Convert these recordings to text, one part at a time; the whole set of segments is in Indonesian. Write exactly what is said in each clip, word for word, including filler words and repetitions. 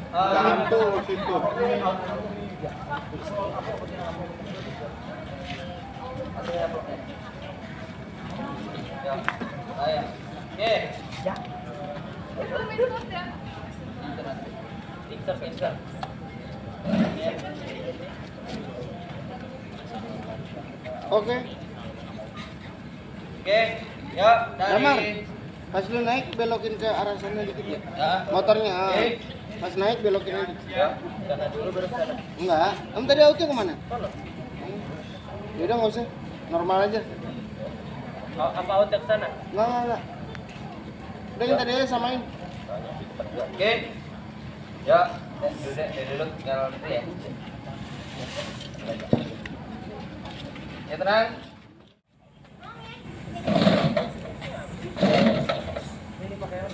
Hantu situ. Oke. Ya. Pinter, pinter. Oke. Oke. Ya, Damar. dari Pas lu naik belokin ke arah sana dikit ya. Ya. Motornya. ah. Oke. Pas naik belokin aja. Ya, sana dulu baru sana. Enggak. Kamu tadi auto kemana? Sana. Ya udah nggak usah. Normal aja. A- Apa out ke sana? Enggak, enggak, enggak. Udah kita tadi aja samain. Oke. Ya, dek, dulu dek, dek, dulu tinggal itu ya. Ya tenang. Ini pakai apa?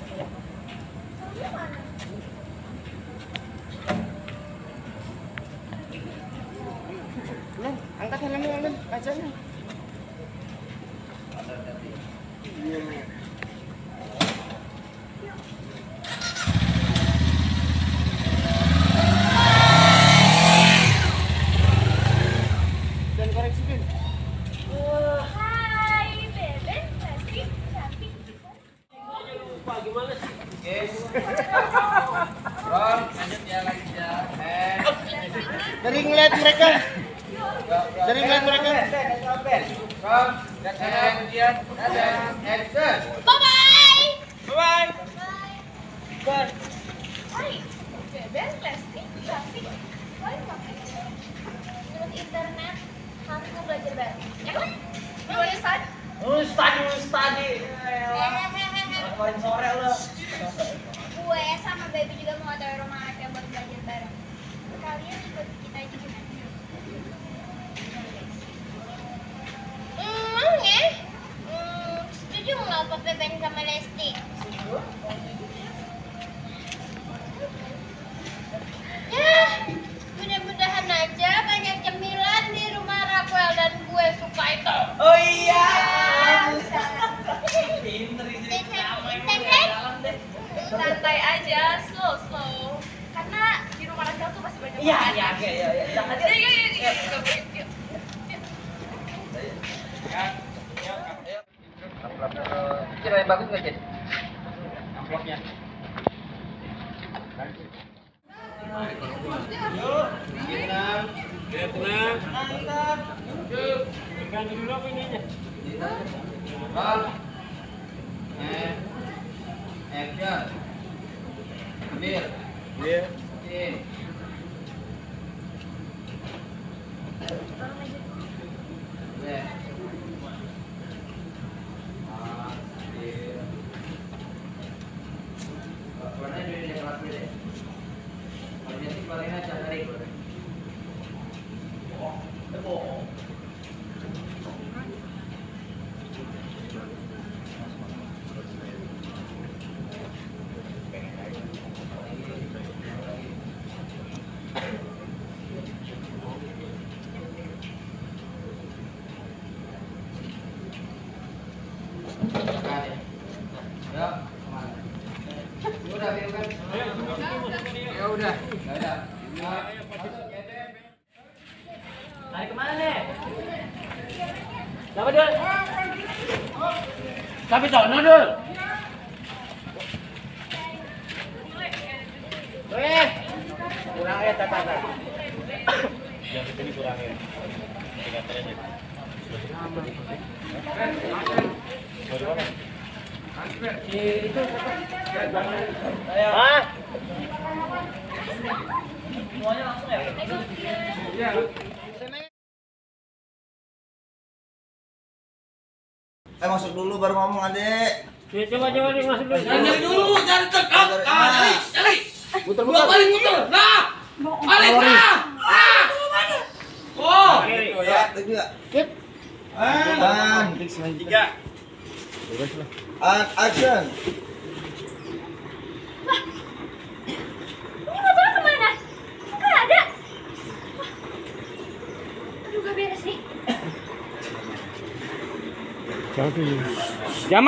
Nen, angkat helmnya, Nen, kacanya. Iya. Dan koreksi Bin. Hai, Beben, cantik, cantik. Pak, gimana sih? Oke. Ron, lanjut ya lagi ya. Eh. Dari ngeliat mereka. Dari ngeliat mereka. Ron, dan sana kemudian ada action. Bye-bye. Bye. Bye. Hai, Beben, cantik, cantik. Hai, pakai menurut internet harus belajar bareng. Ya kan? Gimana, Ustaz? Lulus tadi, lulus tadi. Kemarin sore lo. Gue sama Baby juga mau otw rumah anak buat belajar bareng. Kalian ikut kita aja gimana? Emang ya? Hmm, setuju nggak Pak Beben sama Lesti? Ya, mudah-mudahan aja banyak cemilan di rumah Rafael dan gue suka itu. Oh iya. Pinter Pinter ini. santai aja, slow slow. Karena di rumah Rafael tuh masih banyak. Iya, iya, oke, iya, iya. Jangan Yuk, yuk, yuk, yuk, yuk, yuk. Kira yang bagus nggak, Cid? Amplopnya. Yuk, tenang. Ya, tenang. Mantap. Yuk. Ganti dulu apa ininya? Roll. Eh. Action. Ambil. Iya. Oke. Ya. Udah, kan? Ya udah, ya udah. Lari kemana nih? Siapa dul? Sampai sono dul. Eh, kurang ya catatan. Yang ini kurang ya. Indikatornya. Itu ah. Semuanya langsung ya? Iya. Eh masuk dulu baru ngomong adek. Coba coba nih masuk dulu. Jangan dulu, jangan cekap. Ah, cari, cari. Muter Dua balik muter. Nah. Balik nah. Ah. Oh. Gitu ya, itu juga. Sip. Dan Tiga. and action. Ini motornya kemana? Nggak ada. Aduh, gak beres nih. Jamal.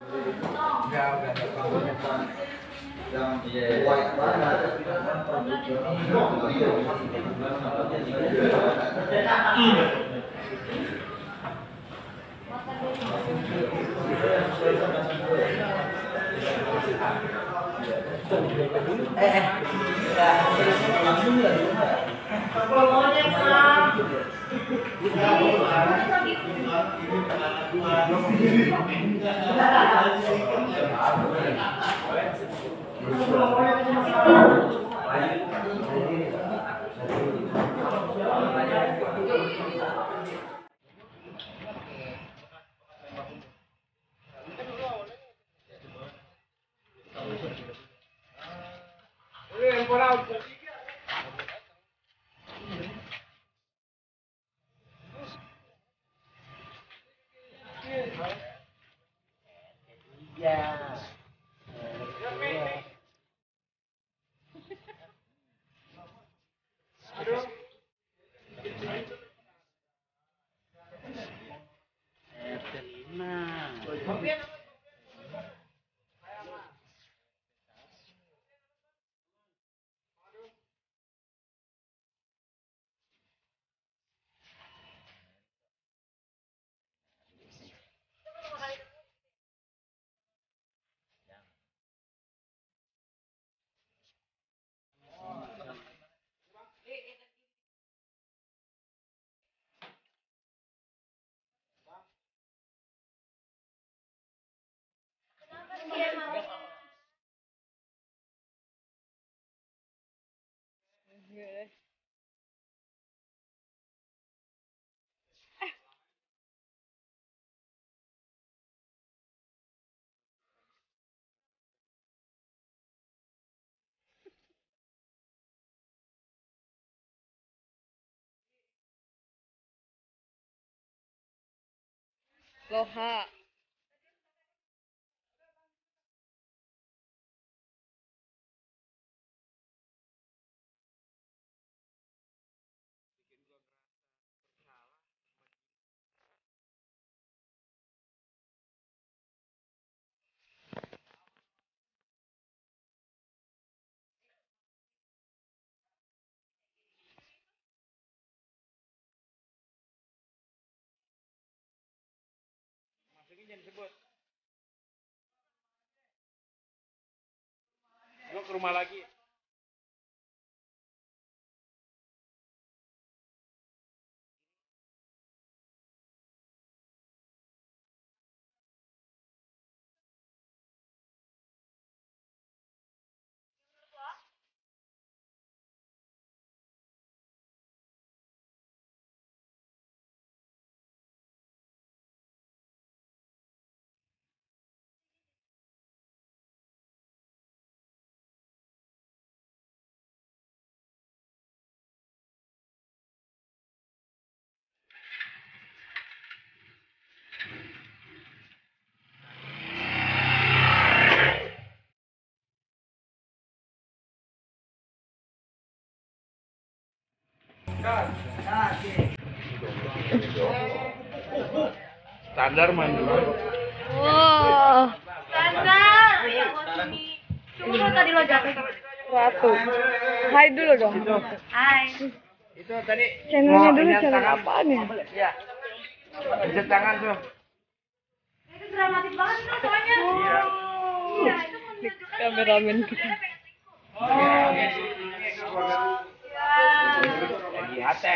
Loha. Gua ke rumah lagi. Standar mandi. Wah. Coba tadi lo jatuh. Ratu. Hai dulu dong. Hai. Itu tadi Channelnya mau dulu ingat channel tangan. apaan ya? Iya. Injek tangan tuh. Itu dramatis banget tuh soalnya. Iya. Iya, itu menunjukkan Kameramen kita. Lagi hati.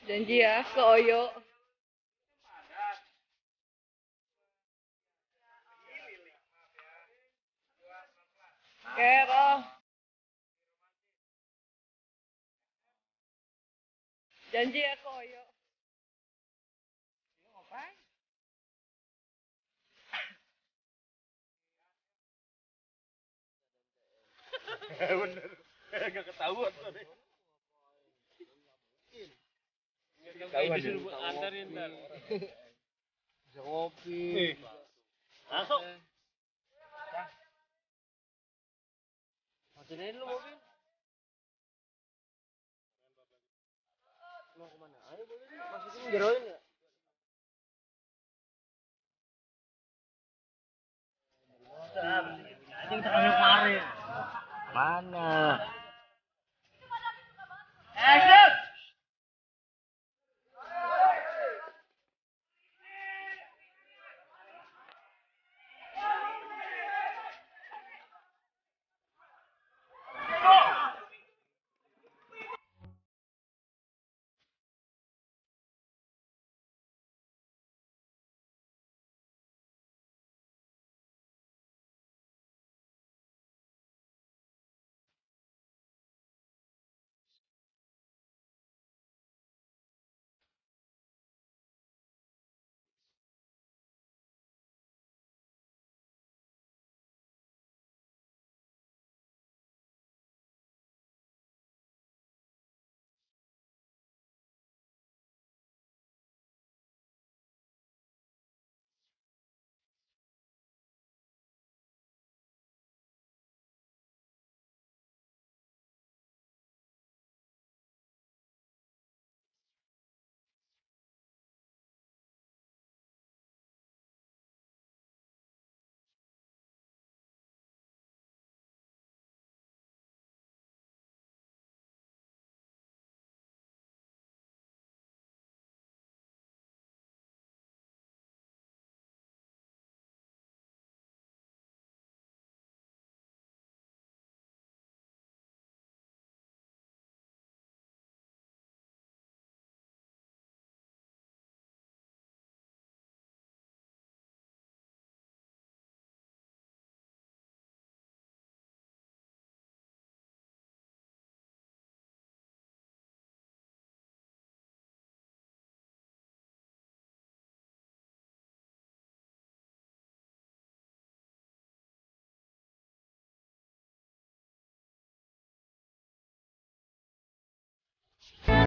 Janji ya ke Oyo. Kero. Janji ya ke Oyo. Ngapain? Bener. Gak ketahuan tadi. Ketahuan disuruh antarin ntar. Bisa ngopi. Masuk. Matiin dulu mobil. Mau kemana? Ayo boleh nih. Masukin jeroin ya. Anjing tak kemarin. Mana?